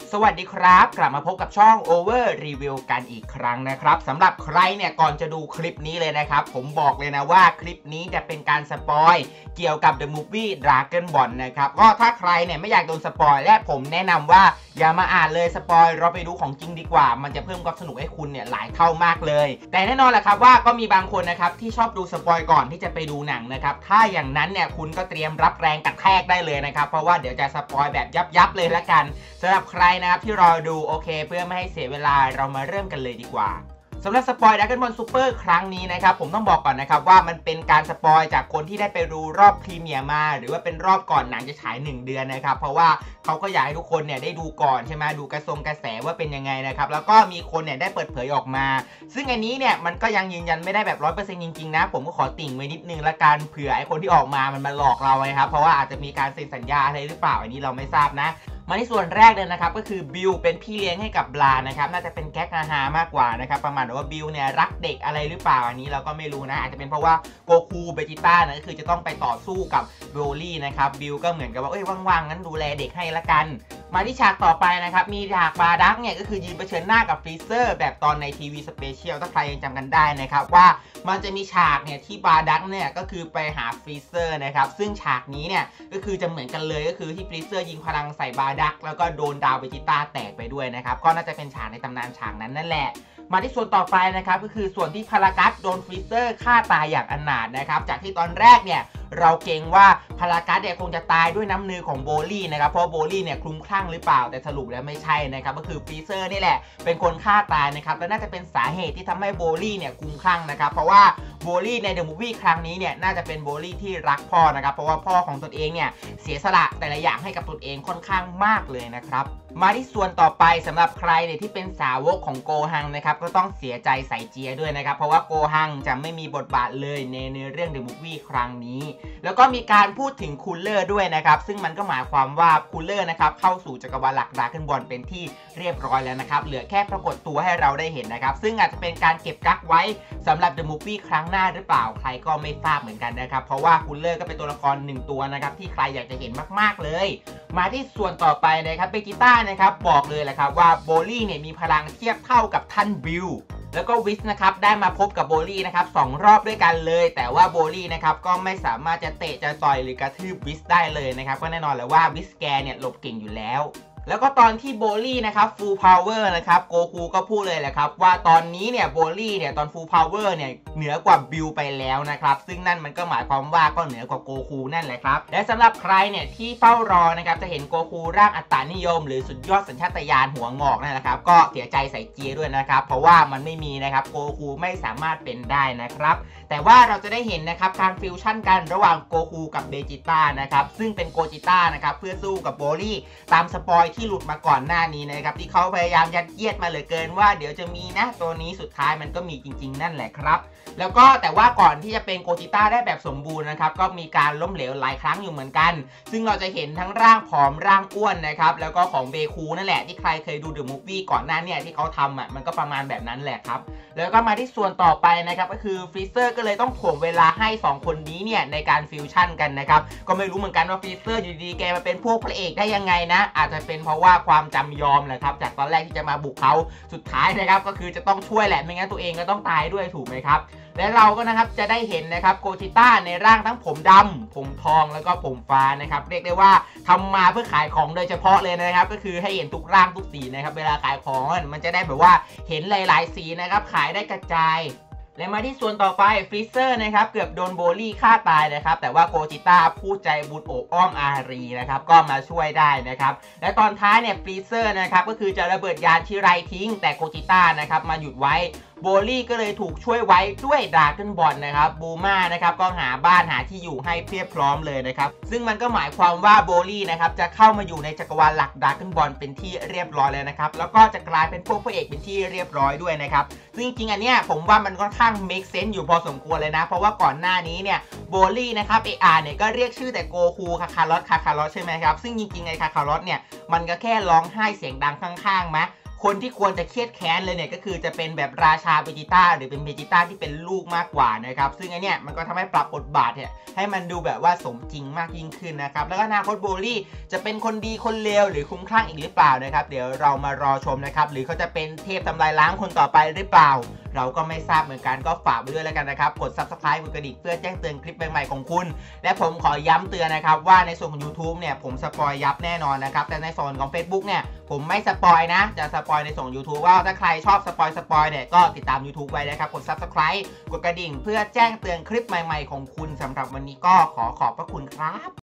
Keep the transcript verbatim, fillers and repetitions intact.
สวัสดีครับกลับมาพบกับช่อง Over Review กันอีกครั้งนะครับสำหรับใครเนี่ยก่อนจะดูคลิปนี้เลยนะครับผมบอกเลยนะว่าคลิปนี้จะเป็นการสปอยเกี่ยวกับ The Movie Dragon Ball นะครับก็ถ้าใครเนี่ยไม่อยากโดนสปอยและผมแนะนำว่าอย่ามาอ่านเลยสปอยเราไปดูของจริงดีกว่ามันจะเพิ่มความสนุกให้คุณเนี่ยหลายเท่ามากเลยแต่แน่นอนแหละครับว่าก็มีบางคนนะครับที่ชอบดูสปอยก่อนที่จะไปดูหนังนะครับถ้าอย่างนั้นเนี่ยคุณก็เตรียมรับแรงกระแทกได้เลยนะครับเพราะว่าเดี๋ยวจะสปอยแบบยับๆเลยละกันสำหรับใครนะครับที่รอดูโอเคเพื่อไม่ให้เสียเวลาเรามาเริ่มกันเลยดีกว่าสำหรับสปอย Dragon Ball Super ครั้งนี้นะครับผมต้องบอกก่อนนะครับว่ามันเป็นการสปอยจากคนที่ได้ไปดูรอบพรีเมียร์มาหรือว่าเป็นรอบก่อนหนังจะฉายหนึ่งเดือนนะครับเพราะว่าเขาก็อยากให้ทุกคนเนี่ยได้ดูก่อนใช่ไหมดูกระทรงกระแสว่าเป็นยังไงนะครับแล้วก็มีคนเนี่ยได้เปิดเผยออกมาซึ่งอันนี้เนี่ยมันก็ยังยืนยันไม่ได้แบบ ร้อยเปอร์เซ็นต์ จริงๆนะผมก็ขอติ่งไว้นิดนึงละกันเผื่อไอ้คนที่ออกมามันมาหลอกเราไงครับเพราะว่าอาจจะมีการเซ็นสัญญาอะไรหรือเปล่าอันนี้เราไม่ทราบนะมาที่ส่วนแรกเลยนะครับก็คือบิลเป็นพี่เลี้ยงให้กับบลานะครับน่าจะเป็นแก๊กฮามากกว่านะครับประมาณว่าบิลเนี่ยรักเด็กอะไรหรือเปล่าอันนี้เราก็ไม่รู้นะอาจจะเป็นเพราะว่าโกคูเบจิต้านะก็คือจะต้องไปต่อสู้กับโบลี่นะครับบิลก็เหมือนกับว่าเอ้ยว่างๆงั้นดูแลเด็กให้ละกันมาที่ฉากต่อไปนะครับมีฉากบาดักเนี่ยก็คือยืนเผชิญหน้ากับฟรีเซอร์แบบตอนในทีวีสเปเชียลถ้าใครยังจำกันได้นะครับว่ามันจะมีฉากเนี่ยที่บาดักเนี่ยก็คือไปหาฟรีเซอร์นะครับซึ่งฉากนี้เนี่ยก็คือจะเหมือนกันเลยก็คือที่ฟรีเซอร์ยิงพลังใส่บาดักแล้วก็โดนดาวเบจิต้าแตกไปด้วยนะครับก็น่าจะเป็นฉากในตำนานฉากนั้นนั่นแหละมาที่ส่วนต่อไปนะครับก็คือส่วนที่พารากัสโดนฟรีเซอร์ฆ่าตายอย่างอนาถนะครับจากที่ตอนแรกเนี่ยเราเกรงว่าพารากัสเนี่ยคงจะตายด้วยน้ำมือของโบลี่นะครับเพราะโบลี่เนี่ยคลุ้มคลั่งหรือเปล่าแต่สรุปแล้วไม่ใช่นะครับก็คือฟรีเซอร์นี่แหละเป็นคนฆ่าตายนะครับและน่าจะเป็นสาเหตุที่ทำให้โบลี่เนี่ยคลุ้มคลั่งนะครับเพราะว่าโบลี่ในเดอะมูฟวี่ครั้งนี้เนี่ยน่าจะเป็นโบลี่ที่รักพ่อนะครับเพราะว่าพ่อของตนเองเนี่ยเสียสละแต่ละอย่างให้กับตนเองค่อนข้างมากเลยนะครับมาที่ส่วนต่อไปสำหรับใครเนี่ยที่เป็นสาวกของโกฮังนะครับก็ต้องเสียใจใส่เจียด้วยนะครับเพราะว่าโกฮังจะไม่มีบทบาทเลยในในเรื่องเดอะมูฟวี่ครั้งนี้แล้วก็มีการพูดถึงคูลเลอร์ด้วยนะครับซึ่งมันก็หมายความว่าคูลเลอร์นะครับเข้าสู่จักรวาลหลักดราก้อนบอลเป็นที่เรียบร้อยแล้วนะครับเหลือแค่ปรากฏตัวให้เราได้เห็นนะครับซึ่งอาจจะเป็นการเก็บกักไว้สำหรับเดอะมูฟวี่ครั้งหน้าหรือเปล่าใครก็ไม่ทราบเหมือนกันนะครับเพราะว่าคูลเลอร์ก็เป็นตัวละครหนึ่งตัวนะครับที่ใครอยากจะเห็นมากๆเลยมาที่ส่วนต่อไปนะครับเบจิต้านะครับบอกเลยแหละครับว่าโบลี่เนี่ยมีพลังเทียบเท่ากับท่านบิลแล้วก็วิสนะครับได้มาพบกับโบลี่นะครับสองรอบด้วยกันเลยแต่ว่าโบลี่นะครับก็ไม่สามารถจะเตะจะต่อยหรือกระทืบวิสได้เลยนะครับก็แน่นอนเลยว่าวิสแกเนี่ยหลบเก่งอยู่แล้วแล้วก็ตอนที่โบลี่นะครับฟูลพาวเวอร์นะครับโกคูก็พูดเลยแหละครับว่าตอนนี้เนี่ยโบลี่เนี่ยตอนฟูลพาวเวอร์เนี่ยเหนือกว่าบิลไปแล้วนะครับซึ่งนั่นมันก็หมายความว่าก็เหนือกว่าโกคูนั่นแหละครับและสำหรับใครเนี่ยที่เฝ้ารอนะครับจะเห็นโกคูร่างอัตตานิยมหรือสุดยอดสัญชาตญาณหัวงอกนั่นแหละครับก็เสียใจใส่เจียด้วยนะครับเพราะว่ามันไม่มีนะครับโกคูไม่สามารถเป็นได้นะครับแต่ว่าเราจะได้เห็นนะครับการฟิวชั่นกันระหว่างโกคูกับเบจิต้านะครับซึ่งเป็นโกจิต้านะครับเพื่อสู้กับโบลี่ตามสปอยที่หลุดมาก่อนหน้านี้นะครับที่เขาพยายามยัดเยียดมาเหลือเกินว่าเดี๋ยวจะมีนะตัวนี้สุดท้ายมันก็มีจริงๆนั่นแหละครับแล้วก็แต่ว่าก่อนที่จะเป็นโกจิต้าได้แบบสมบูรณ์นะครับก็มีการล้มเหลวหลายครั้งอยู่เหมือนกันซึ่งเราจะเห็นทั้งร่างผอมร่างอ้วนนะครับแล้วก็ของเบคูนั่นแหละที่ใครเคยดูเดอะมูฟวี่ก่อนหน้าเนี่ยที่เขาทำอ่ะมันก็ประมาณแบบนั้นแหละครับแล้วก็มาที่ส่วนต่อไปนะครับก็คือฟรีเซอร์ก็เลยต้องถ่วงเวลาให้สองคนนี้เนี่ยในการฟิวชั่นกันนะครับก็ไม่รู้เหมือนกันว่าฟรีเซอร์อยู่ดีๆแกมาเป็นพวกพระเอกได้ยังไงนะอาจจะเป็นเพราะว่าความจำยอมแหละครับจากตอนแรกที่จะมาบุกเขาสุดท้ายนะครับก็คือจะต้องช่วยแหละไม่งั้นตัวเองก็ต้องตายด้วยถูกไหมครับและเราก็นะครับจะได้เห็นนะครับโกจิต้าในร่างทั้งผมดำผมทองแล้วก็ผมฟ้านะครับเรียกได้ว่าทำมาเพื่อขายของโดยเฉพาะเลยนะครับก็คือให้เห็นทุกร่างทุกสีนะครับเวลาขายของมันจะได้แบบว่าเห็นหลายๆสีนะครับขายได้กระจายและมาที่ส่วนต่อไปฟรีเซอร์นะครับเกือบโดนโบลี่ฆ่าตายนะครับแต่ว่าโกจิต้าผู้ใจบุญโอบอ้อมอารีนะครับก็มาช่วยได้นะครับและตอนท้ายเนี่ยฟรีเซอร์นะครับก็คือจะระเบิดยานชิไรทิ้งแต่โกจิต้านะครับมาหยุดไว้โบลี่ก็เลยถูกช่วยไว้ด้วยดราก้อนบอลนะครับบูมานะครับก็หาบ้านหาที่อยู่ให้เพียบพร้อมเลยนะครับซึ่งมันก็หมายความว่าโบลี่นะครับจะเข้ามาอยู่ในจักรวาลหลักดราก้อนบอลเป็นที่เรียบร้อยแล้วนะครับแล้วก็จะกลายเป็นพวกพระเอกเป็นที่เรียบร้อยด้วยนะครับซึ่งจริงๆอันเนี้ยผมว่ามันค่อนข้าง make sense อยู่พอสมควรเลยนะเพราะว่าก่อนหน้านี้เนี่ยโบลี่นะครับเออาร์เนี่ยก็เรียกชื่อแต่โกคูคาคารอสคาคารอสใช่ไหมครับซึ่งจริงๆไอ้คาคารอสเนี่ยมันก็แค่ร้องไห้เสียงดังข้างๆมั้ยคคนที่ควรจะเครียดแค้นเลยเนี่ยก็คือจะเป็นแบบราชาเบจิต้าหรือเป็นเบจิต้าที่เป็นลูกมากกว่านะครับซึ่งไอเนี้ยมันก็ทำให้ปรับบทบาทเนี่ยให้มันดูแบบว่าสมจริงมากยิ่งขึ้นนะครับแล้วก็อนาคตโบลี่จะเป็นคนดีคนเลวหรือคุ้มคลั่งอีกหรือเปล่านะครับเดี๋ยวเรามารอชมนะครับหรือเขาจะเป็นเทพทำลายล้างคนต่อไปหรือเปล่าเราก็ไม่ทราบเหมือนกันก็ฝากไปด้วยแล้วกันนะครับกด ซับสไครบ์ กดกระดิ่งเพื่อแจ้งเตือนคลิปใหม่ๆของคุณและผมขอย้ำเตือนนะครับว่าในส่วนของ YouTube เนี่ยผมสปอยยับแน่นอนนะครับแต่ในส่วนของ Facebook เนี่ยผมไม่สปอยนะจะสปอยในส่วน YouTube ว่าถ้าใครชอบสปอยสปอยเนี่ยก็ติดตาม YouTube ไว้นะครับกด ซับสไครบ์ กดกระดิ่งเพื่อแจ้งเตือนคลิปใหม่ๆของคุณสำหรับวันนี้ก็ขอขอบพระคุณครับ